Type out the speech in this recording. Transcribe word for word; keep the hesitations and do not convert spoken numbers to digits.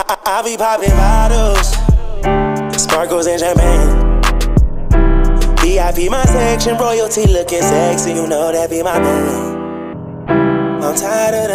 I, I be popping bottles, sparkles and champagne. V I P my section, royalty looking sexy, you know that be my thing. I'm tired of the